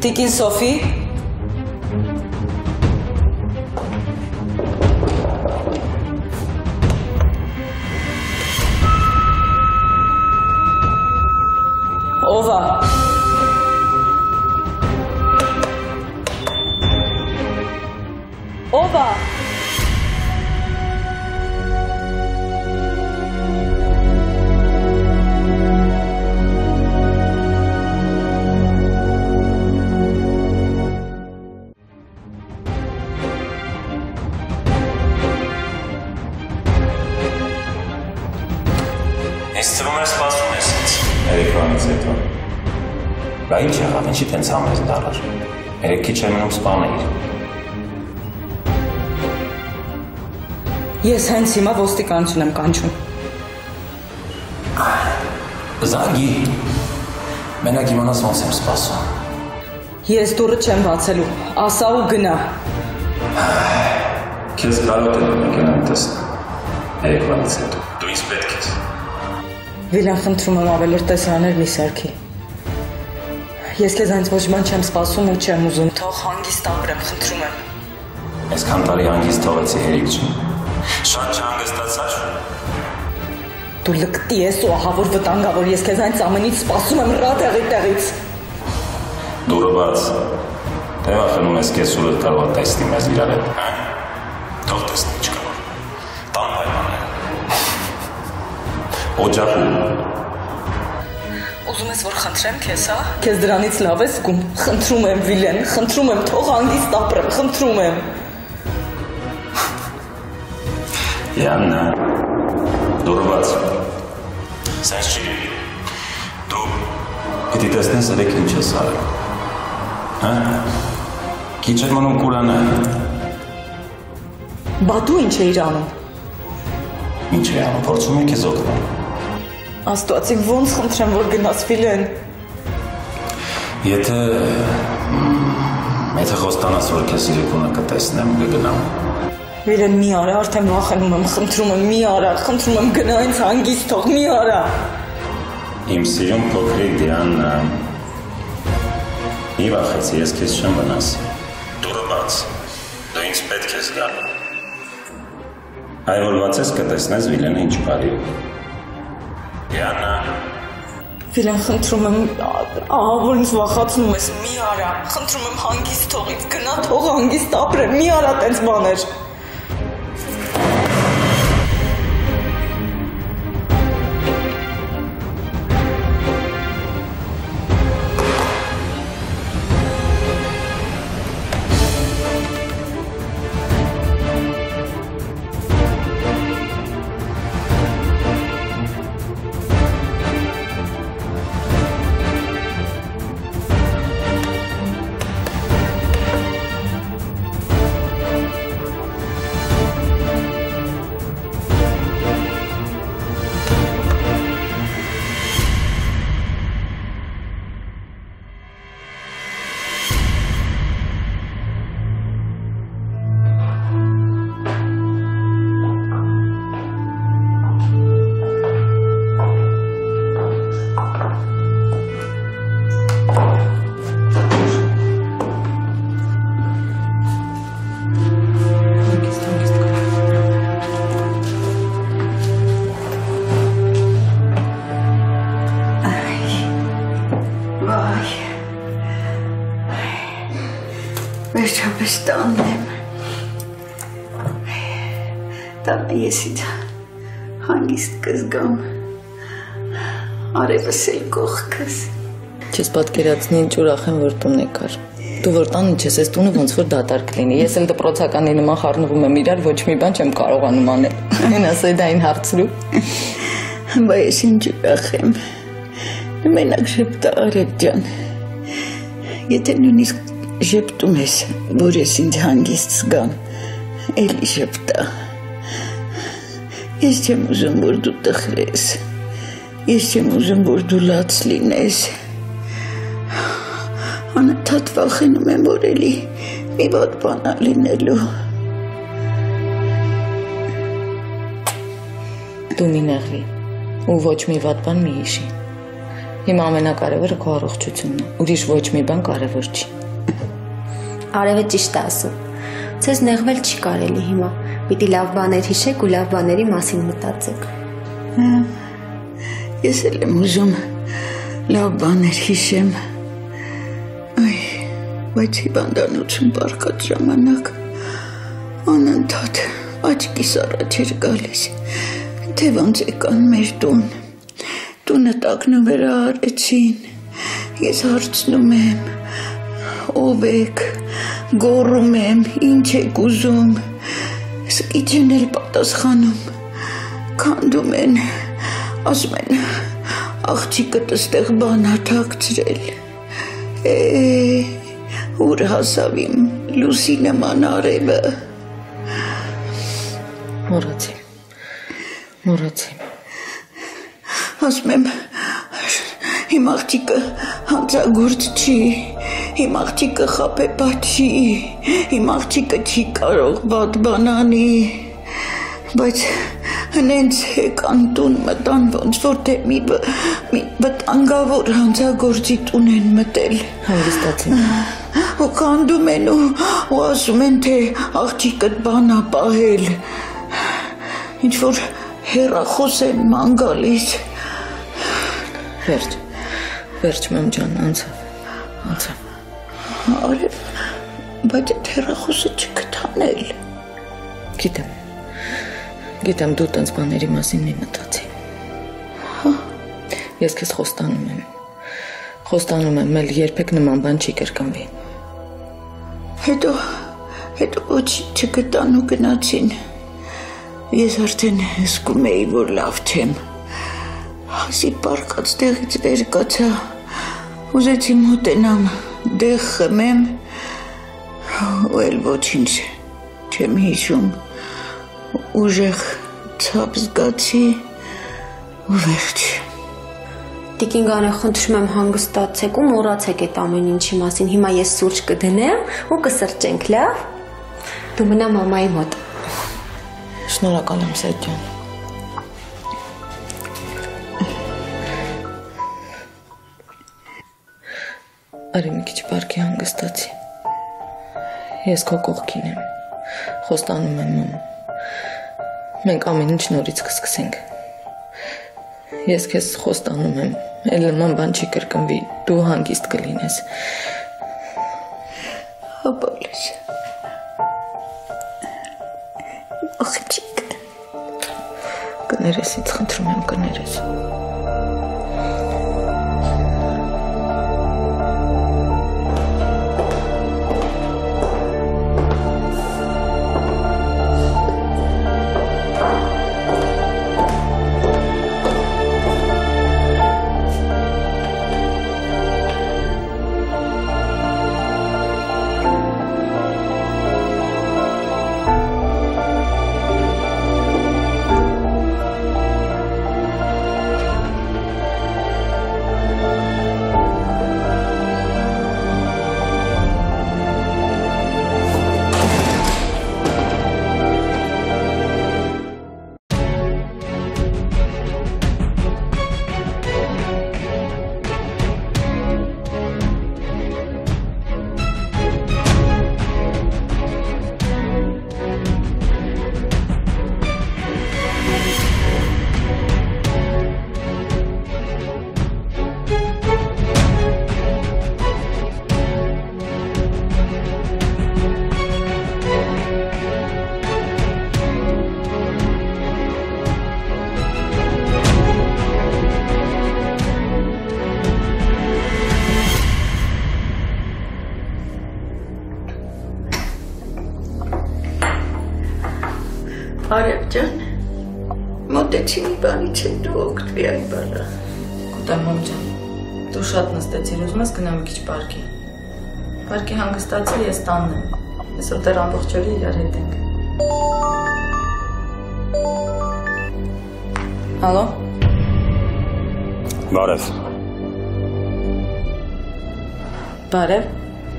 Տիկին Սոֆի։ Ով է։ Ով է։ Ես ծրում ես սպասում ես ինձ, երեկվանից հետո։ Բա ինչ եղավ, ինչի տենց համես դարար, երեկ քիչ է մնում սպանեիր։ Ես հենց հիմա ոստիկանություն եմ կանչում։ Զանգի, մենակ իմանաս ոնց եմ սպասում։ Ես դուռը չեմ բացելու, ասա ու գնա։ Քեզ կարոտ եմ գնամ տեսնեմ, երեկվանից հետո, դու ինձ պետք ես։ Վիլյան, խնդրում եմ ավելորդ տեսարաներ մի սարքի։ Ես քեզ այնց ոչ բան չեմ սպասում ու չեմ ուզում, թող հանգիստ ապրեմ, խնդրում եմ։ Այսքան տարի հանգիստ թողեցի հերիք չի։ Շատ չհանգստացար։ Դու լկտի ես ու ահավոր վտանգավոր, ես քեզ այնց ամենից սպասում եմ տեղից։ Դուրը բաց, թե վախենում ես կես ուրդ կարող է տեսնի մեզ իրար հետ, հա? Թող տեսնի ինչ կարող։ Տան պայմանները։ Օջախում։ Ուզում ես, որ խնդրեմ քեզ, հա? Քեզ դրանից լավ ես զգում, խնդրում եմ Վիլեն, խնդրում եմ, թող հանգիստ ապրեմ, խնդրում եմ։ Յաննա, դուրը բաց, սենց չի լինի, դու պիտի տեսնես երեք ինչ ես արել, հա? Քիչ էր մնում կուրանա։ Բա դու ինչ էիր անում։ Ինչ է անում, փորձում եմ քեզ օգնել։ Աստվածի ոնց խնդրեմ, որ գնաս Վիլեն։ Եթե խոստանաս, որ քեզ երեկոները կտեսնեմ, կգնամ։ Վիլեն, մի արա, արդեն վախենում եմ, խնդրում եմ, մի արա, խնդրում եմ, գնա ինձ հանգիստ թող, մի արա։ Իմ սիրուն փոքրիկ Դիանա, մի վախեցի, ես քեզ չեմ վնասի։ Դուրը բաց, դու ինձ պետք ես գալ։ Այ որ բացես կտեսնես Վիլենը ինչ բարի է։ Դիանա։ Վիլեն, խնդրում եմ, որ ինձ վախացնում ես, մի արա, խնդրում եմ հանգիստ թող ինձ գնա, թող հանգիստ ապրեմ, մի արա տենց բաներ։ Վերջապես տանն եմ, տանը ես ինձ հանգիստ կզգամ, արևս էլ կողքս։ Չես պատկերացնի ինչ ուրախ եմ, որ տուն եկար։ Դու որ տանը չես, ես տունը ոնց որ դատարկ լինի։ Ես էլ դպրոցականի նման խառնվում եմ իրար, ոչ մի բան չեմ կարողանում անել։ Այն ասել դա այն հարցրու։ Բա ես ինչ ուրախ եմ, մենակ շեպտա Արեգ ջան, եթե նույնիսկ ժպտում ես, որ ես ինձ հանգիստ զգամ, էլի ժպտա։ Ես չեմ ուզում, որ դու տխրես, ես չեմ ուզում, որ դու լաց լինես, անընդհատ վախենում եմ, որ էլի մի վատ բան ա լինելու։ Դու մի նեղվի ու ոչ մի վատ բան մի հիշի։ Հիմա ամենակարևորը քո առողջությունն է։ Ուրիշ ոչ մի բան կարևոր չի։ Արևը ճիշտ է ասում։ Ձեզ նեղվել չի կարելի հիմա։ Պիտի լավ բաներ հիշեք ու լավ բաների մասին մտածեք։ Ես էլ եմ ուզում լավ բաներ հիշեմ։ Այ, բայց հիվանդանոցում պառկած ժամանակ անընդհատ աչքիս առաջ էր գալիս, թե ոնց եկան մեր տուն։ Տունը տակնուվերա արեցին, ես հարցնում եմ, ով եք, գոռում եմ, ինչ եք ուզում, սկիչ են էլ պատասխանում, քանդում են, ասում են, աղջիկդ ստեղ բան ա թաքցրել, ուր հասավ իմ լուսի նման արևը։ Մոռացի։ Ասում եմ, իմ աղջիկը հանցագործ չի, իմ աղջիկը խաբեբա չի, իմ աղջիկը չի կարող վատ բան անի, բայց հենց եկան տուն մտան, ոնց որ թե մի վտանգավոր հանցագործի տուն են մտել։ Հանգստացին։ Ու քանդում են ու ասում են, թե աղջիկդ բան ա պահել, ինչ որ հեռախոս են ման գալիս։ Վերջ մամ ջան, անցավ։ Արև, բայց այդ հեռախոսը չգտան էլ։ Գիտեմ, դու տենց բաների մասին մի մտածի։ Ես քեզ խոստանում եմ, էլ երբեք նման բան չի կրկնվի։ Հետո ոչինչ չգտան ու գնացին։ Ես արդեն զգում էի, որ լավ չեմ։ Հազի պառկած տեղից վեր կացա, ուզեցի մոտենամ, դեղ խմեմ, ու էլ ոչինչ չեմ հիշում, ուժեղ ցավ զգացի ու վերջ։ Տիկին Գարեն, խնդրում եմ հանգստացեք ու մոռացեք այդ ամեն ինչի մասին։ Հիմա ես սուրճ կդնեմ ու կսրճենք, լավ։ Դու մնա մամայի մոտ։ Շնորհակալ եմ, Սեյդ ջան։ Արի մի քիչ պարկի հանգստացի։ Ես քո կողքին եմ։ Խոստանում եմ, մամ։ Մենք ամեն ինչ նորից կսկսենք։ Ես քեզ խոստանում եմ, էլ նման բան չի կրկնվի, դու հանգիստ կլինես։ Հապալես։ Աղջիկ։ Կներես, ինձ խնդրում եմ, կներես։ Արև ջան, մոտեցի մի բանից եմ դու օգտվի այդ բանը։ Կուտեմ, մամ ջան, դու շատ նստեցիր, ուզում ես գնամ մի քիչ պարկի։ Պարկի հանգստացի, ես տանն եմ, ես որտեղ ամբողջ օրը իրար հետ ենք։ Ալո։ Բարև։ Բարև։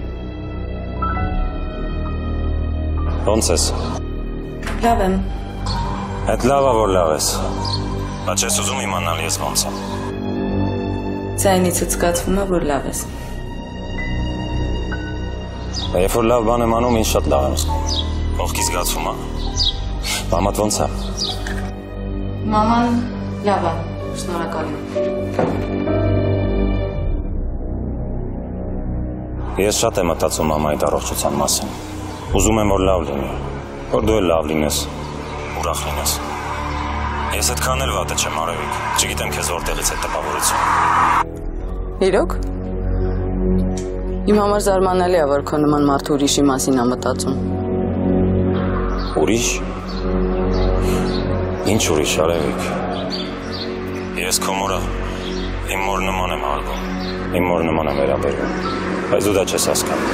Ոնց ես։ Լավ եմ։ Այդ լավա որ լավ ես։ Բայց ես ուզում իմանալ ես ոնց եմ։ Ձայնիցդ զգացվում է, որ լավ ես։ Երբ որ լավ բան եմ անում, ինձ շատ լավ եմ զգում։ Կողքի զգացում է։ Մամատ ոնց է։ Մաման լավ է, շնորհակալ եմ։ Ես շատ եմ մտածում մամայիդ առողջության մասին։ Ուզում եմ, որ լավ լինի, որ դու էլ լավ լինես, ուրախ լինես։ Ես այդքան էլ վատը չեմ, Արևիկ, չգիտեմ քեզ որտեղից է տպավորություն։ Իրոք։ Իմ համար զարմանալի է, որ քո նման մարդու ուրիշի մասին է մտածում։ Ուրիշ։ Ինչ ուրիշ, Արևիկ։ Ես քո մորը իմ մոր նման եմ հարգում, իմ մոր նման եմ վերաբերվում, բայց դու դա չես հասկանում։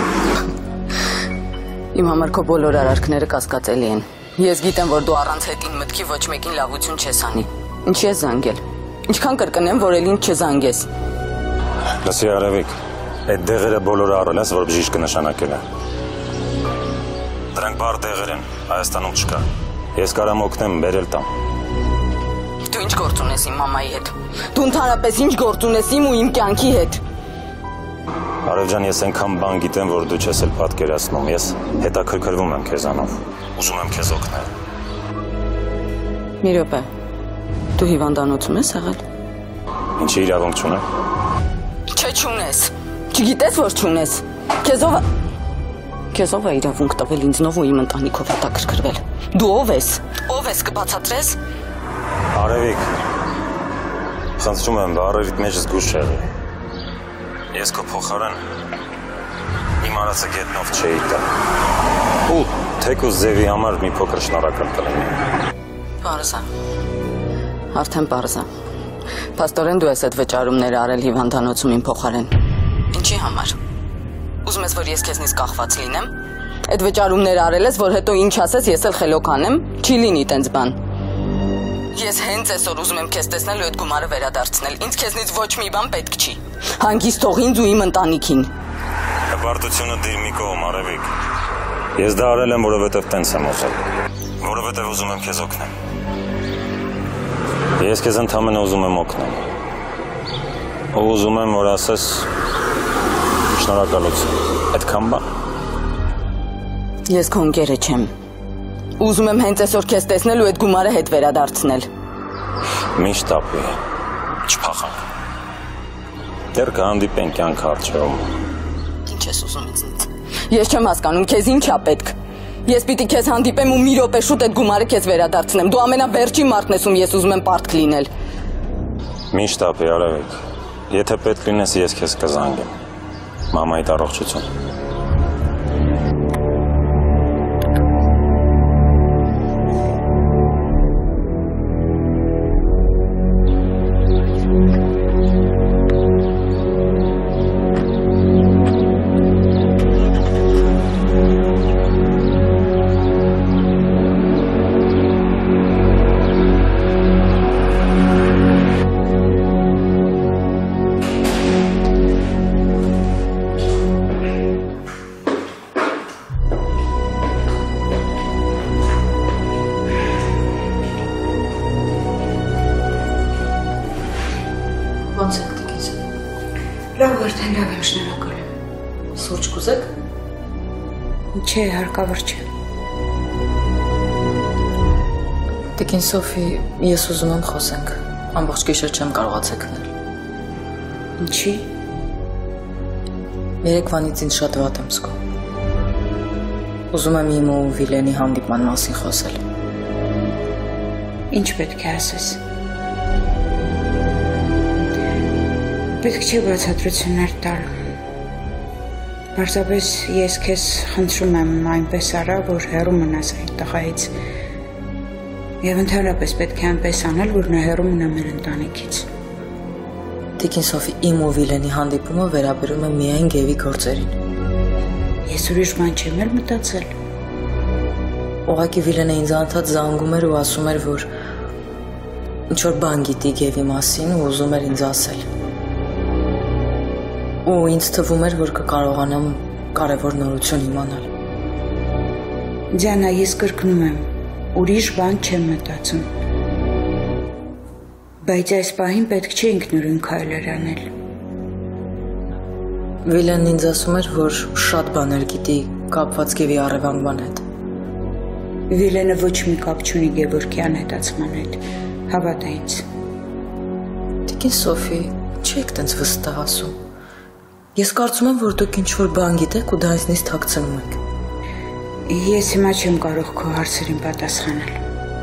Իմ համար քո բոլոր արարքները կասկածելի են։ Ես գիտեմ, որ դու առանց հետին մտքի ոչ մեկին լավություն չես անի։ Ինչի ես զանգել։ Ինչքան կրկնեմ, որ էլ ինձ չզանգես։ Լսի, Արևիկ, այդ դեղերը բոլորը առել ես, որ բժիշկը նշանակել է։ Դրանք բար դեղեր են, Հայաստանում չկա։ Ես կարամ օգնեմ, բերել տամ։ Դու ինչ գործ ունես իմ մամայի հետ։ Դու ընդհանրապես ինչ գործ ունես իմ ու իմ կյանքի հետ։ Արև ջան, ես այնքան բան գիտեմ, որ դու չես էլ պատկերացնում։ Ես հետաքրքրվում եմ քեզանով։ Ուզում եմ քեզ օգնել։ Մի րոպե։ Դու հիվանդանոցում ես եղել։ Ինչի իրավունք չունեմ։ Չէ, չունես։ Չգիտես, որ չունես։ Քեզ ով է իրավունք տվել ինձնով ու իմ ընտանիքով հետաքրքրվել։ Դու ով ես։ Ով ես կբացատրես։ Արևիկ, խնդրում եմ, բառերիդ մեջ զգուշ եղի։ Ես քո փոխարեն իմ արածը գետնով չէի տա։ Ու թեկուզ ձևի համար մի փոքր շնորհակալ կլինի։ Պարզ է։ Արդեն պարզ է։ Փաստորեն դու ես այդ վճարումները արել հիվանդանոցում իմ փոխարեն։ Ինչի համար։ Ուզում ես, որ ես քեզնից կախված լինեմ։ Այդ վճարումները արել ես, որ հետո ինչ ասես, ես էլ խելոք անեմ, չի լինի տենց բան։ Ես հենց այսօր ուզում եմ քեզ տեսնել ու այդ գումարը վերադարձնել։ Ինձ քեզնից ոչ մի բան պետք չի։ Հանգիստ թող ինձ ու իմ ընտանիքին։ Հպարտությունը դիր մի կողմ, Արևիկ։ Ես դա արել եմ, որովհետև տենց եմ ուզել։ Որովհետև ուզում եմ քեզ օգնել։ Ես քեզ ընդամենը ուզում եմ օգնել։ Ու ուզում եմ, որ ասես շնորհակալություն։ Այդքան բան։ Ես քո ընկերը չեմ։ Ուզում եմ հենց այսօր քեզ տեսնել ու այդ գումարը հետ վերադարձնել։ Միշտ ապի։ Չփախանք։ Դեռ կհանդիպենք կյանք առջևում։ Ինչ ես ուզում ինձնից։ Ես չեմ հասկանում, քեզ ինչ է պետք։ Ես պիտի քեզ հանդիպեմ ու մի րոպե շուտ այդ գումարը քեզ վերադարձնեմ։ Դու ամենավերջին մարդն ես, ում ես ուզում եմ պարտք լինել։ Միշտ ապի, Արևիկ։ Եթե պետք լինես, ես քեզ կզանգեմ։ Մամայիդ առողջություն։ Ոնց եք դիքից։ Լավ արդեն լավ եմ, շնորհակալ եմ։ Սուրճ կուզեք։ Չէ, հարկավոր չէ։ Տիկին Սոֆի, ես ուզում եմ խոսենք։ Ամբողջ գիշեր չեմ կարողացել քնել։ Ինչի։ Երեկվանից ինձ շատ վատ եմ զգում։ Ուզում եմ իմ ու Վիլենի հանդիպման մասին խոսել։ Ինչ պետք է ասես։ Պետք չէ բացատրություններ տալ։ Պարզապես ես քեզ խնդրում եմ այնպես արա, որ հեռու մնաս այդ տղայից։ Եվ ընդհանրապես պետք է այնպես անել, որ նա հեռու մնա մեր ընտանիքից։ Տիկին Սոֆի, իմ ու Վիլենի հանդիպումը վերաբերում է միայն Գևի գործերին։ Ես ուրիշ բան չեմ էլ մտածել։ Ուղղակի Վիլենը ինձ անդադ զանգում էր ու ասում էր, որ ինչ-որ բան գիտի Գևի մասին ու ուզում էր ինձ ասել։ Ու ինձ թվում էր, որ կկարողանամ կարևոր նորություն իմանալ։ Ձյանա, ես կրկնում եմ, ուրիշ բան չեմ մտածում։ Բայց այս պահին պետք չէ ինքնուրույն քայլեր անել։ Վիլենն ինձ ասում էր, որ շատ բաներ գիտի կապված Գևի առևանգման հետ։ Վիլենը ոչ մի կապ չունի Գևորգյան հետացման հետ։ Հավատա ինձ։ Տիկին Սոֆի, չեք տենց վստահ ասում։ Ես կարծում եմ, որ դուք ինչ-որ բան գիտեք ու դա ինձնից թաքցնում եք։ Ես հիմա չեմ կարող քո հարցերին պատասխանել։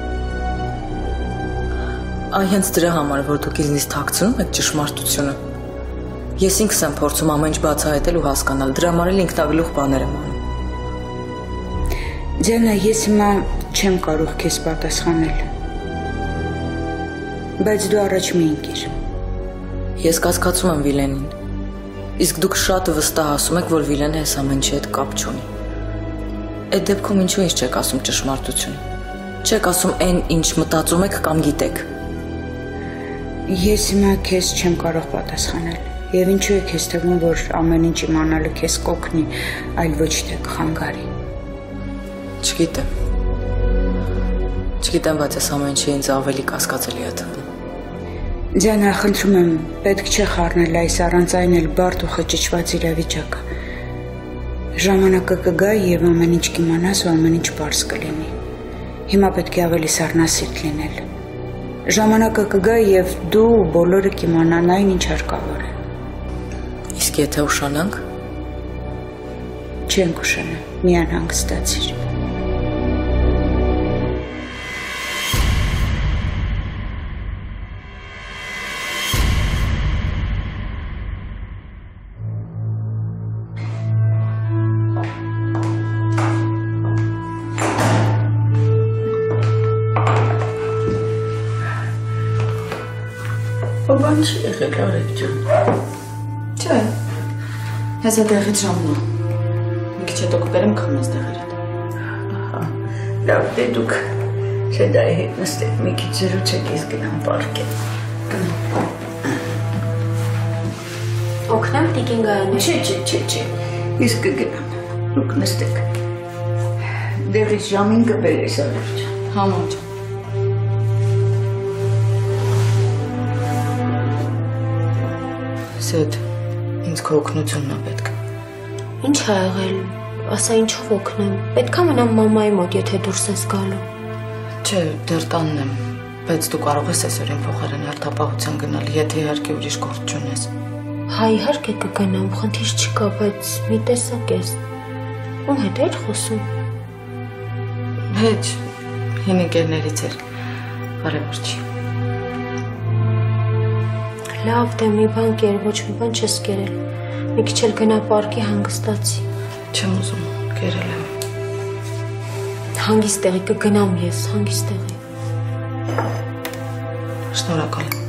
Այ հենց դրա համար, որ դուք ինձնից թաքցնում եք ճշմարտությունը։ Ես ինքս եմ փորձում ամեն ինչ բացահայտել ու հասկանալ, դրա համար էլ ինքնագլուխ բաներ եմ անում։ Ձենա, ես հիմա չեմ կարող քեզ պատասխանել։ Բայց դու առաջ մի ընկիր։ Ես կասկածում եմ Վիլենին։ Իսկ դուք շատ վստահ ասում եք, որ Վիլենը այս ամեն ինչի հետ կապ չունի։ Այդ դեպքում ինչու ինձ չեք ասում ճշմարտությունը։ Չեք ասում այն, ինչ մտածում եք կամ գիտեք։ Ես հիմա քեզ չեմ կարող պատասխանել։ Եվ ինչու է քեզ թվում, որ ամեն ինչ իմանալը քեզ կօգնի, այլ ոչ թե կխանգարի։ Չգիտեմ, բայց այս ամեն ինչը ինձ ավելի կասկածելի է թվում։ Ձանա, խնդրում եմ, պետք չէ խառնել այս առանց այն էլ բարդ ու խճճված իրավիճակը։ Ժամանակը կգա եւ ամեն ինչ կիմանաս ու ամեն ինչ պարզ կլինի։ Հիմա պետք է ավելի սառնասիրտ լինել։ Ժամանակը կգա եւ դու բոլորը կիմանան այն, ինչ հարկավոր է։ Իսկ եթե ուշանանք։ Չենք ուշանա, միան հանգստացիր։ Բան չի եղել, Արեգ ջան։ Չէ, ես այդտեղից ժամն եմ։ Մի քիչ հետո կբերեմ քամած տեղերդ։ Լավ, դե դուք Շեդայի հետ նստեք, մի քիչ զրուցեք, ես գնամ պարկեմ։ Օգնեմ տիկին Գայանին։ Չէ, ես կգնամ, դուք նստեք։ Դեղից ժամին կբերես, Արեգ ջան։ Համոն ջան։ Սեդ, ինձ քո օգնությունն է պետք։ Ինչ ա եղել, ասա ինչով օգնեմ, պետք է մնամ մամայի մոտ, եթե դուրս ես գալու։ Չէ, դեռ տանն եմ, բայց դու կարող ես այսօրին փոխարեն հերթապահության գնալ, եթե իհարկե ուրիշ գործ չունես։ Հա, իհարկե կգնամ, խնդիր չկա, բայց մի տեսակ ես։ Ում հետ էր խոսում։ Հետ, հին ընկերներից էր, կարևոր չի։ Լավ, դե մի բան կեր, ոչ մի բան չես կերել։ Մի քիչ էլ գնա պարկի հանգստացի։ Չեմ ուզում, կերել եմ։ Հանգիստ տեղի կգնամ ես, հանգիստ տեղի։ Շնորհակալ եմ։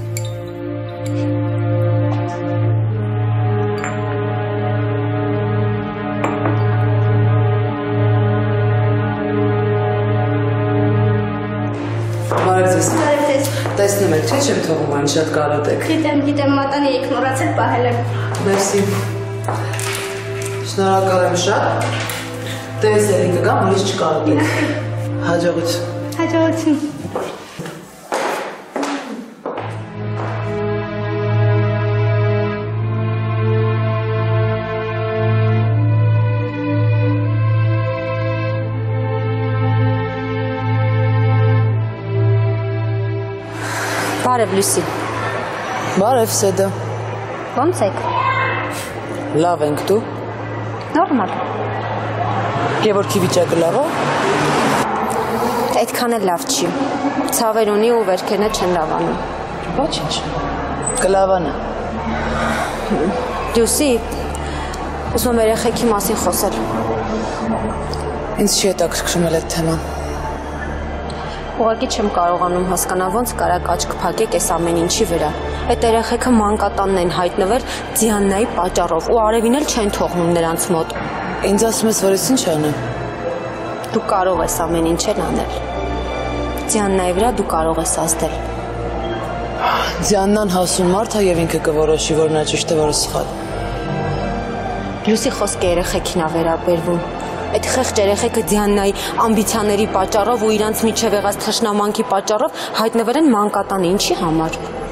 Տեսնում եք, չէ՞ չեմ թողում այն շատ կարոտ եք։ Գիտեմ, մատանի եք մոռացել պահել եմ։ Մերսի։ Շնորհակալ եմ շատ։ Տես էլի կգամ, ուրիշ չկարոտ եք։ Հաջողություն։ Հաջողություն։ Բարև Լուսի։ Բարև Սեդա։ Ո՞նց եք։ Լավ ենք դու։ Նորմալ։ Գևորգի վիճակը լավ է։ Այդքան էլ լավ չի։ Ցավեր ունի ու վերքերն չեն լավանում։ Ոչինչ։ Կլավանա։ Լուսի, ուզում եմ երեխեքի մասին խոսել։ Ինձ չի հետաքրքրում էլ այդ թեման։ Ուղղակի չեմ կարողանում հասկանալ ոնց կարաք աչք փակեք այս ամեն ինչի վրա։ Այդ երեխեքը մանկատանն են հայտնվել Դիանայի պատճառով ու արևին էլ չեն թողնում նրանց մոտ։ Ինձ ասում ես, որ ես ինչ անեմ։ Դու կարող ես ամեն ինչ անել։ Դիանայի վրա դու կարող ես ազդել։ Դիանան հասուն մարդ է եւ ինքը կորոշի, որ նա ճիշտ է, որը սխալ։ Լուսի խոսքը երեխեքին է վերաբերվում։ Այդ խեղճ երեխեքը Դիանայի ամբիցիաների պատճառով ու իրանց միջև եղած թշնամանքի պատճառով հայտնվել են մանկատանը, ինչի համար։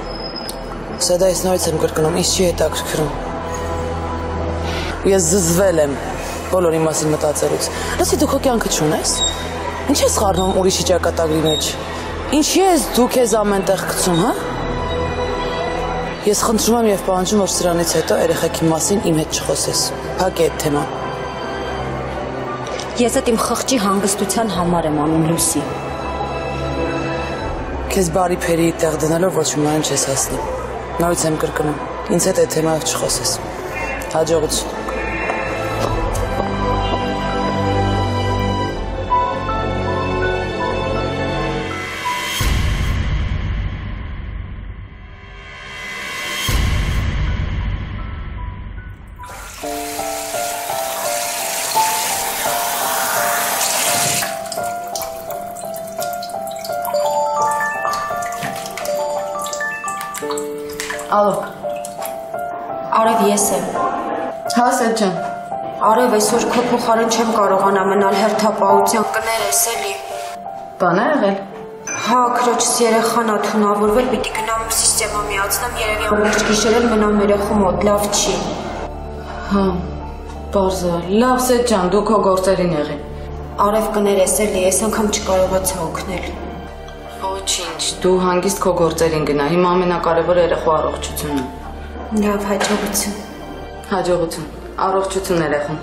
Սա դա ես նորից եմ կրկնում, ինձ չի հետաքրքրում։ Ես զզվել եմ բոլորի մասին մտածելուց։ Լսի դու քո կյանքը չունես։ Ինչ ես խառնում ուրիշի ճակատագրի մեջ։ Ինչի ես դու քեզ ամենտեղ գցում, հա։ Ես խնդրում եմ եւ պահանջում, որ սրանից հետո երեխեքի մասին իմ հետ չխոսես։ Փակի այդ թեման։ Ես այդ իմ խղճի հանգստության համար եմ անում, Լուսի։ Քեզ բարի փերի տեղ դնելով ոչ մի բան չես հասնի։ Նորից եմ կրկնում, ինձ հետ այդ թեմայով չխոսես։ Հաջողություն։ Ալո։ Արև ես եմ։ Հա, Սեդ ջան։ Արև այսօր քո փոխարեն չեմ կարողանա մնալ հերթապահության կներես էլի։ Բան է եղել։ Հա, քրոջս երեխան ա թունավորվել, պիտի գնամ սիստեմա միացնեմ, երևի ամբողջ գիշեր էլ մնամ երեխու մոտ, լավ չի։ Հա, բարձ է։ Լավ, Սեդ ջան, դու քո գործերին եղի։ Արև կներես էլի, այս անգամ չկարողացա օգնել։ Ոչինչ, դու հանգիստ քո գործերին գնա, հիմա ամենակարևորը երեխու առողջությունն է։ Լավ, հաջողություն։ Հաջողություն, առողջություն երեխուն։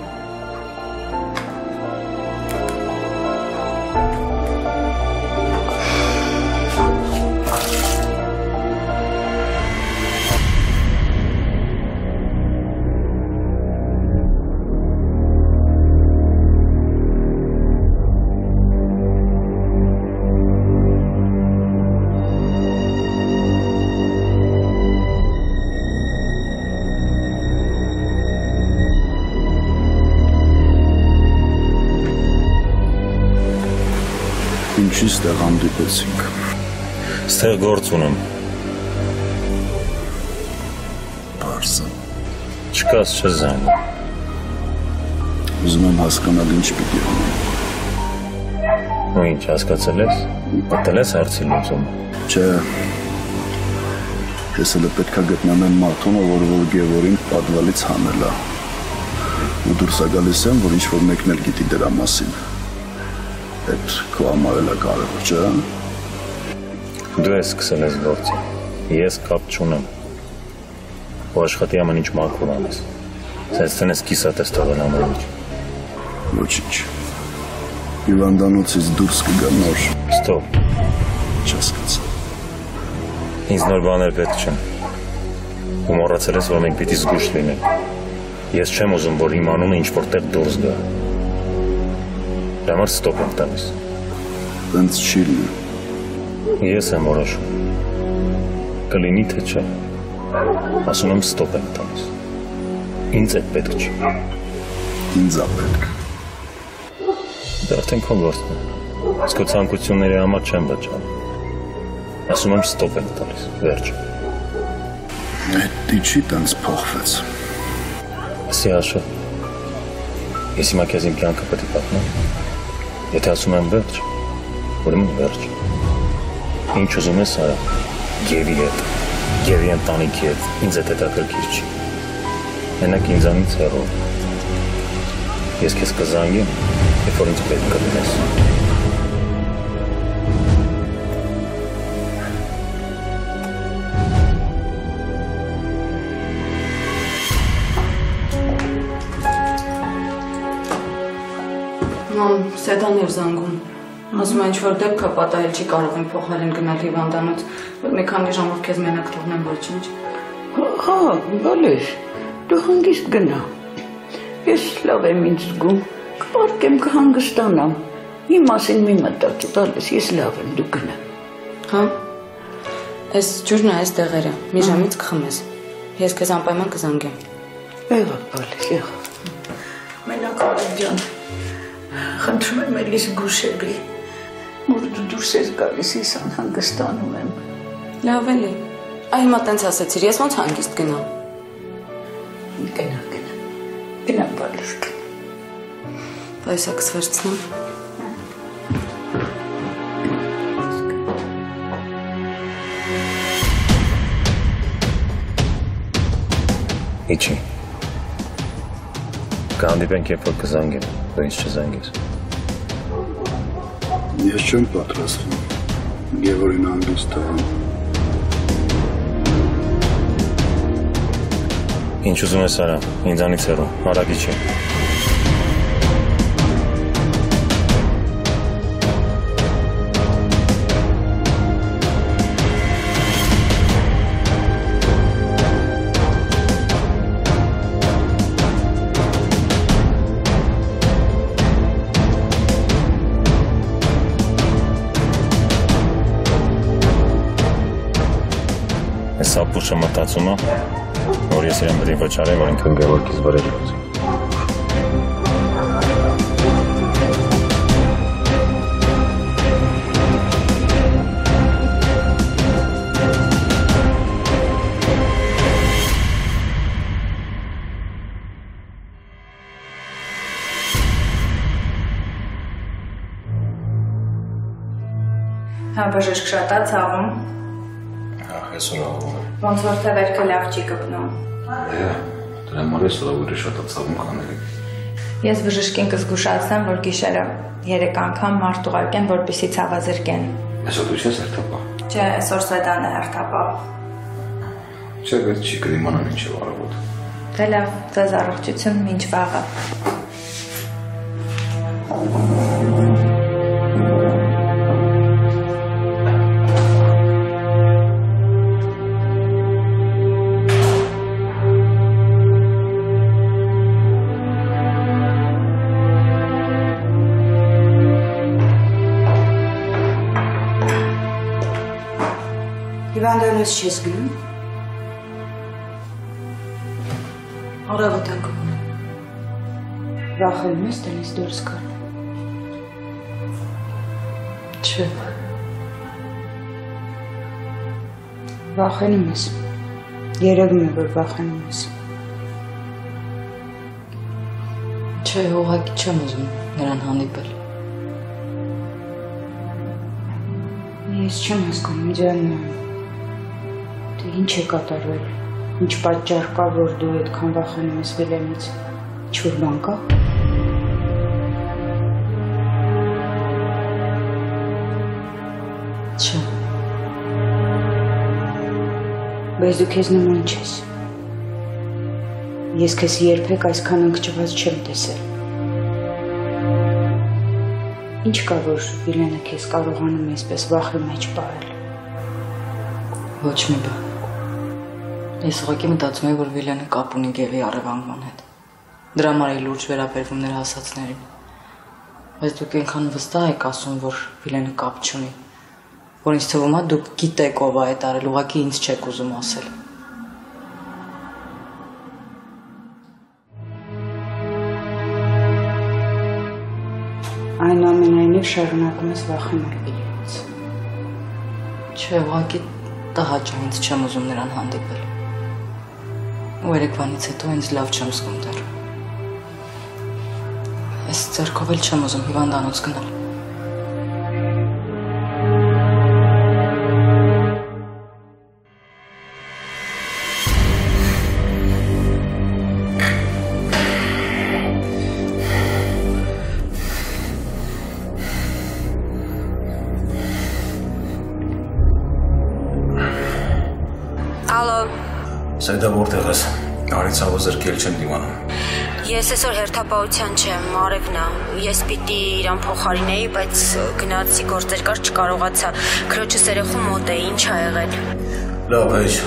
Ինչի ստեղ հանդիպեցինք։ Ստեղ գործ ունեմ։ Պարզը։ Չկաս չես զանգում։ Ուզում եմ հասկանալ ինչ պիտի անեմ։ Ու ինչ հասկացել ես։ Պատել ես հարցի լուծումը։ Չէ։ Ես էլ պետք է գտնեմ այն մարդուն, որ Գևորին պատվալից հանել է։ Ու դուրս է գալիս եմ, որ ինչ-որ մեկն էլ գիտի դրա մասին։ Այդ քո համար էլ է կարևոր, չէ՞։ Դու ես սկսել ես գործը։ Ես կապ չունեմ։ Ու աշխատի ամեն ինչ մաքուր անես։ Սենց տնես կիսատ ես թողել ամեն ինչ։ Ոչինչ։ Հիվանդանոցից դուրս կգա նոր։ Ստոպ։ Չհասկացա։ Ինձ նոր բաներ պետք չեն։ Ու մոռացել ես, որ մենք պիտի զգույշ լինենք։ Ես չեմ ուզում, որ իմ անունը ինչ-որ տեղ դուրս գա։ Դրա համար ստոպ եմ տալիս։ Տենց չի լինի։ Ես եմ որոշում։ Կլինի թե չէ։ Ասում եմ ստոպ եմ տալիս։ Ինձ այդ պետք չի։ Ինձ է պետք։ Դա արդեն քո գործն է։ Իսկ քո ցանկությունների համար չեմ վճարում։ Ասում եմ ստոպ եմ տալիս։ Վերջ։ Այդ դիչի տենց փոխվեց։ Ասի Աշոտ, ես հիմա քեզ իմ կյանքը պետք է պատմեմ։ Եթե ասում եմ վերջ, ուրեմն վերջ։ Ինչ ուզում ես արա, Գևի հետ, Գևի ընտանիքի հետ, ինձ հետ հետաքրքիր չի։ Մենակ ինձանից հեռու։ Ես քեզ կզանգեմ, երբ որ ինձ պետք կլինես։ Մամ, Սեդան էր զանգում։ Ասում է ինչ-որ դեպք է պատահել, չի կարող իմ փոխարեն գնալ հիվանդանոց, որ մի քանի ժամով քեզ մենակ թողնեմ, ոչինչ։ Հա, բալեր, դու հանգիստ գնա։ Ես լավ եմ ինձ զգում, կպարկեմ կհանգստանամ։ Իմ մասին մի մտածու տալիս, ես լավ եմ, դու գնա։ Հա, այս ջուրն է, այս դեղերը, մի ժամից կխմես։ Ես քեզ անպայման կզանգեմ։ Եղավ, բալեր, եղավ։ Մենակ Արև ջան, խնդրում եմ էլիս գուշելի, որ դու դուրս ես գալիս, ես անհանգստանում եմ։ Լավ էլի, այ հիմա տենց ասեցիր, ես ոնց հանգիստ գնամ։ Գնա, բալեր, գնա։ Այս ակս վերցնեմ։ Իջի։ Կհանդիպենք, երբ որ կզանգեմ, դու ինձ չզանգես։ Ես չեմ պատրաստվում Գևորին հանգիստ տղան։ Ինչ ուզում ես արա, ինձանից հեռու, արագ իջի։ Սապուշը մտածում է, որ ես իրեն բդի վճարեմ, որ ինքն Գևորգից վրել լուծի։ Հա, բժիշկ շատ է ցավում։ Ես ուրախում եմ։ Ոնց որ թևերքը լավ չի կպնում։ Դրա համար ես ուրախ շատ ցավում կանելի։ Ես բժշկին կզգուշացնեմ, որ գիշերը 3 անգամ մարդ ուղարկեն, որպեսզի ցավազրկեն։ Այսօր դու ես հերթապա։ Չէ, այսօր Սեդան է հերթապա։ Չէ, բայց չի կդիմանան ինչ է արագոտ։ Դե լավ, ձեզ առողջություն, մինչ վաղը։ Հիվանդանոց չես գնում։ Առավոտ անգամ։ Վախենում ես տնից դուրս գալ։ Չէ։ Վախենում ես։ Երևում է, որ վախենում ես։ Չէ, ուղղակի չեմ ուզում նրան հանդիպել։ Ես չեմ հասկանում, Ջաննա։ Ինչ է կատարվել, ինչ պատճառ կա, որ դու այդքան վախենում ես Վիլենից, ինչ-որ բան կա։ Չէ։ Բայց դու քեզ նման չես։ Ես քեզ երբեք այսքան ընկճված չեմ տեսել։ Ինչ կա, որ Վիլենը քեզ կարողանում է այսպես վախի մեջ պահել։ Ոչ մի բան։ Ես ուղղակի մտածում եմ, որ Վիլենը կապ ունի Գևի առևանգման հետ։ Դրա համար է լուրջ վերաբերվում նրա ասածներին։ Բայց դուք այնքան վստահ եք ասում, որ Վիլենը կապ չունի, որ ինձ թվում է դուք գիտեք ով է այդ արել, ուղղակի ինձ չեք ուզում ասել։ Այնուամենայնիվ շարունակում ես վախենալ Վիլենից։ Չէ, ուղղակի տհաճ է, ինձ չեմ ուզում նրան հանդիպել։ Ու երեկվանից հետո ինձ լավ չեմ զգում դեռ։ Ես ձեռքով էլ չեմ ուզում հիվանդանոց գնալ։ Սեդա որտեղ ես, արի ցավը զրկել չեմ դիմանում։ Ես այսօր հերթապահության չեմ, Արևն է։ Ես պիտի իրան փոխարինեի, բայց գնացի գործեր կար չկարողացա։ Քրոջս երեխու մոտ է, ինչ ա եղել։ Լավ, հեչ։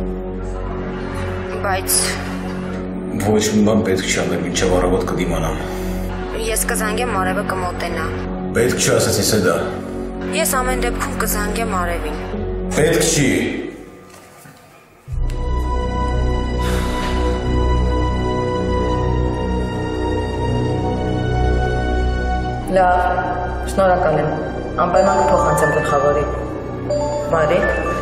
Բայց ոչ մի բան պետք չի անել, մինչև առավոտ կդիմանամ։ ես կզանգեմ Արևը կմոտենա։ Պետք չի ասացի Սեդա։ Ես ամեն դեպքում կզանգեմ Արևին։ Պետք չի։ Լավ, շնորհակալ եմ։ Անպայման կփոխանցեմ գլխավորի։ Բարի։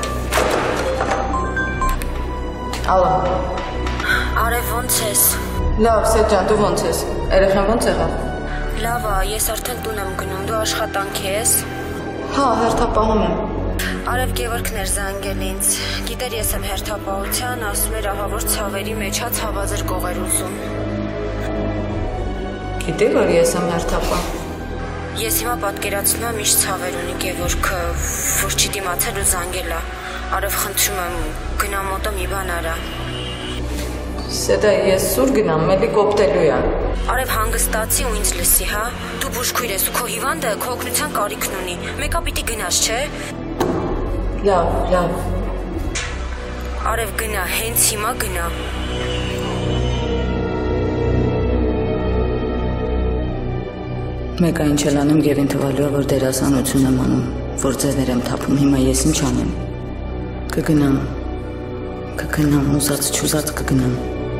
Ալո։ Արև, ոնց ես։ Լավ, Սեդ ջան, դու ոնց ես։ Երեխան ոնց եղավ։ Լավ է, ես արդեն տուն եմ գնում, դու աշխատանքի ես։ Հա, հերթապահում եմ։ Արև Գևորգն էր զանգել ինձ։ Գիտեր ես եմ հերթապահության, ասում էր ահա որ ցավերի մեջ հա ցավազրկող էր ուզում։ Գիտի որ ես եմ հերթապահ։ Ես հիմա պատկերացնում եմ ինչ ցավեր ունի Գևորգը, որ չի դիմացել ու զանգել է։ Արև խնդրում եմ գնա մոտը մի բան արա։ Սեդա ես սուր գնամ, մելի կոպտելու է։ Արև հանգստացի ու ինձ լսի, հա։ Դու բուժքույր ես ու քո հիվանդը քո օգնության կարիքն ունի։ Մեկա պիտի գնաս, չէ։ Լավ։ Արև գնա, հենց հիմա գնա։ Մեկը ինչ էլ անեմ եւ ինթվալու է որ դերասանություն եմ անում, որ ձևեր եմ թափում, հիմա ես ինչ անեմ։ Կգնամ, ուզած չուզած կգնամ։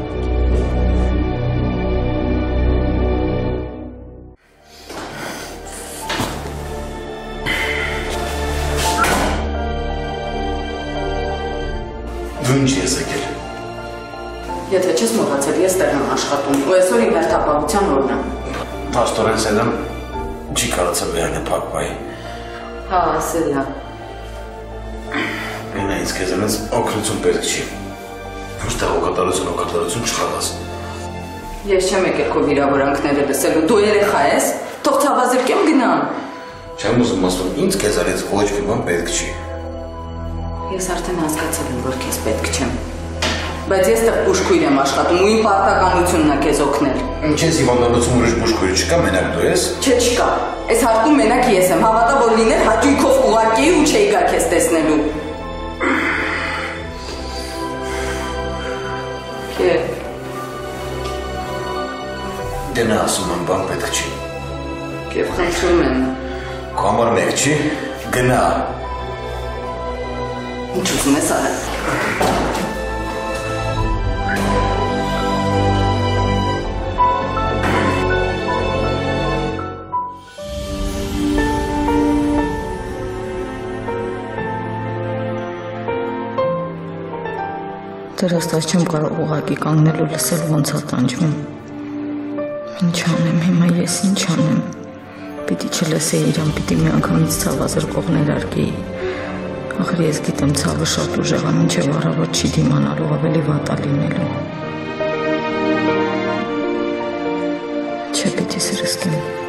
Դու ինչ ես եկել։ Եթե չես մոռացել, ես տեղ եմ աշխատում, ու այսօր իմ հերթապահության օրն է։ Պաստորեն սելեմ չի կարծել վերնը փակվայի։ Հա, ասել է։ Ինա ինձ քեզանից օգնություն պետք չի։ Ոչ թե օգտարություն չխաղաս։ Ես չեմ եկել քո վիրավորանքները լսելու, դու երեխա ես, թող ցավազրկեմ գնամ։ Չեմ ուզում ասում, ինձ քեզանից ոչ մի բան պետք չի։ Ես արդեն հասկացել եմ, որ քեզ պետք չեմ։ Բայց ես տեղ բուժքույր եմ աշխատում ու իմ պարտականությունն է քեզ օգնել։ Ինչ ես հիվանդանոցում ուրիշ բուժքույր չկա, մենակ դու ես։ Չէ, չկա։ Այս հարկում մենակ ես եմ, հավատա որ լիներ հաճույքով ուղարկեի ու չէի գա քեզ տեսնելու։ Քեզ Դենա ասում եմ, բան պետք չի։ Քեզ խնդրում եմ։ Քո համար մեկ չի, գնա։ Ինչ ուզում ես արա։ Դրաստած չեմ կարող ուղղակի կանգնել ու լսել ոնց է տանջվում։ Ինչ անեմ հիմա ես, ինչ անեմ։ Պիտի չլսեի իրան, պիտի մի անգամից ցավազրկող ներարկեի։ Ախր ես գիտեմ ցավը շատ ուժեղ է, մինչև առավոտ չի դիմանալու, ավելի վատ է լինելու։ Չէ, պիտի սրսկեմ։